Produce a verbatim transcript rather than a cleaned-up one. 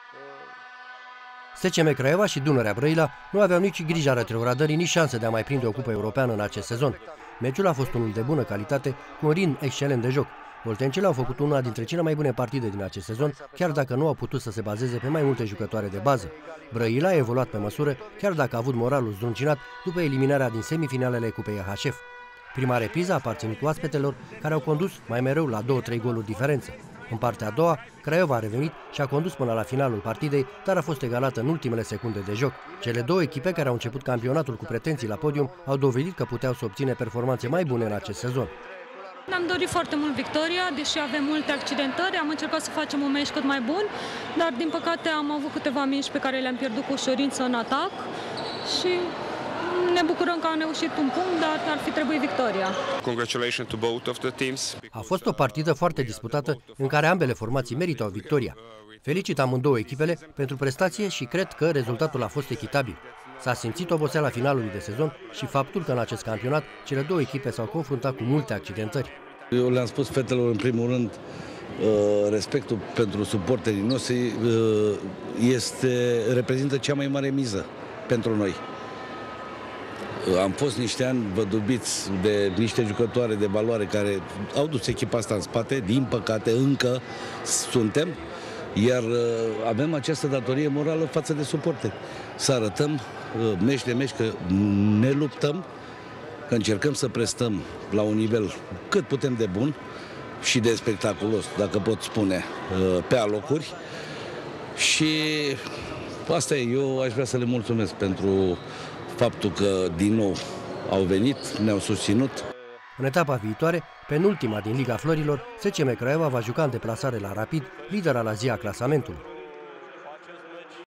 S C M Craiova și Dunărea Brăila nu aveau nici grija retrogradării, nici șanse de a mai prinde o cupă europeană în acest sezon. Meciul a fost unul de bună calitate, cu un ritm excelent de joc. Oltencele au făcut una dintre cele mai bune partide din acest sezon, chiar dacă nu au putut să se bazeze pe mai multe jucătoare de bază. Brăila a evoluat pe măsură, chiar dacă a avut moralul zdruncinat după eliminarea din semifinalele Cupei A H F. Prima repriză a aparținut oaspetelor, care au condus mai mereu la două-trei goluri diferență. În partea a doua, Craiova a revenit și a condus până la finalul partidei, dar a fost egalată în ultimele secunde de joc. Cele două echipe care au început campionatul cu pretenții la podium au dovedit că puteau să obține performanțe mai bune în acest sezon. Ne-am dorit foarte mult victoria, deși avem multe accidentări, am încercat să facem un meci cât mai bun, dar din păcate am avut câteva mici pe care le-am pierdut cu ușurință în atac și ne bucurăm că am reușit un punct, dar ar fi trebuit victoria. Congratulations to both of the teams. A fost o partidă foarte disputată în care ambele formații meritau victoria. Felicit amândouă echipele pentru prestație și cred că rezultatul a fost echitabil. S-a simțit oboseala finalului de sezon și faptul că în acest campionat cele două echipe s-au confruntat cu multe accidentări. Eu le-am spus fetelor în primul rând, respectul pentru suporterii noștri este, reprezintă cea mai mare miză pentru noi. Am fost niște ani vădubiți de niște jucătoare de valoare care au dus echipa asta în spate, din păcate încă suntem, iar avem această datorie morală față de suporteri. Să arătăm meci de meci că ne luptăm, că încercăm să prestăm la un nivel cât putem de bun și de spectaculos, dacă pot spune, pe alocuri. Și asta e, eu aș vrea să le mulțumesc pentru faptul că din nou au venit, ne-au susținut. În etapa viitoare, penultima din Liga Florilor, S C M Craiova va juca în deplasare la Rapid, lider al Azia clasamentului.